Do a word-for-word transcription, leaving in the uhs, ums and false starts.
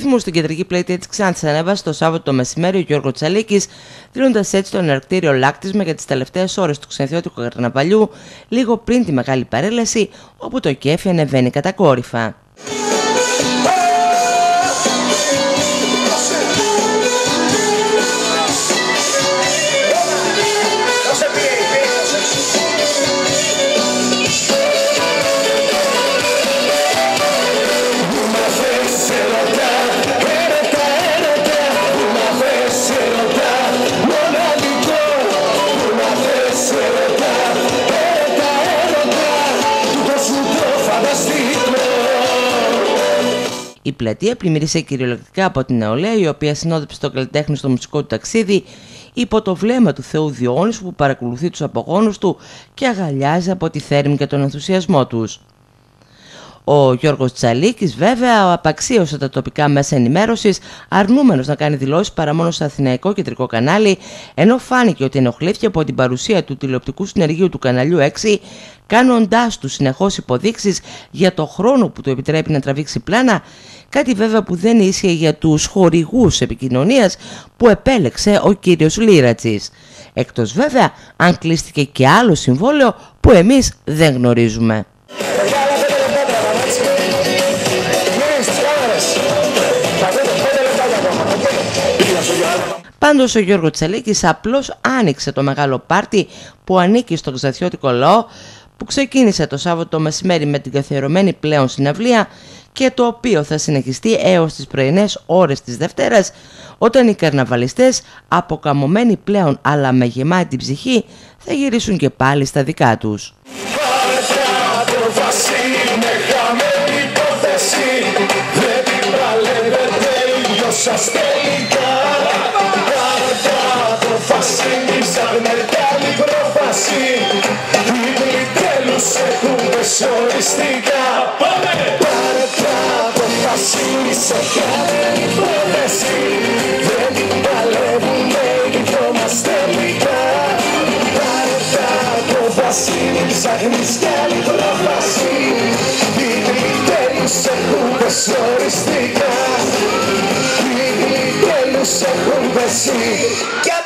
ρυθμούς στην κεντρική πλατεία της Ξάνθης ανέβασε το Σάββατο το μεσημέρι ο Γιώργο Τσαλίκης, δίνοντας έτσι το εναρκτήριο λάκτισμα για τις τελευταίες ώρες του ξενθιώτικου καρναβαλιού, λίγο πριν τη μεγάλη παρέλαση, όπου το κέφι ανεβαίνει κατακόρυφα. Η πλατεία πλημμύρισε κυριολεκτικά από την νεολαία, η οποία συνόδεψε το καλλιτέχνη στο μουσικό του ταξίδι υπό το βλέμμα του Θεού Διόνυσου, που παρακολουθεί τους απογόνους του και αγαλιάζει από τη θέρμη και τον ενθουσιασμό τους. Ο Γιώργος Τσαλίκης βέβαια απαξίωσε τα τοπικά μέσα ενημέρωσης, αρνούμενος να κάνει δηλώσεις παρά μόνο στο αθηναϊκό κεντρικό κανάλι, ενώ φάνηκε ότι ενοχλήθηκε από την παρουσία του τηλεοπτικού συνεργείου του καναλιού έξι, κάνοντάς του συνεχώς υποδείξεις για το χρόνο που του επιτρέπει να τραβήξει πλάνα, κάτι βέβαια που δεν ίσχυε για τους χορηγούς επικοινωνίας που επέλεξε ο κύριος Λίρατσης. Εκτός βέβαια αν κλείστηκε και άλλο συμβόλαιο που εμείς δεν γνωρίζουμε. Πάντως ο Γιώργος Τσαλίκης απλώς άνοιξε το μεγάλο πάρτι που ανήκει στον ξενθιώτικο λαό, που ξεκίνησε το Σάββατο μεσημέρι με την καθιερωμένη πλέον συναυλία και το οποίο θα συνεχιστεί έως τις πρωινές ώρες της Δευτέρας, όταν οι καρναβαλιστές, αποκαμωμένοι πλέον αλλά με γεμάτη ψυχή, θα γυρίσουν και πάλι στα δικά τους. Οριστικά πάρε τα αποφάση, σε χαμένη πρόταση. Δεν την παλεύουμε, λυπόμαστε τελικά. Πάρε τα αποφάση, ψάχνεις κι άλλη προφάση. Οι γλυτέλους έχουν πέσει οριστικά. Οι γλυτέλους έχουν πέσει.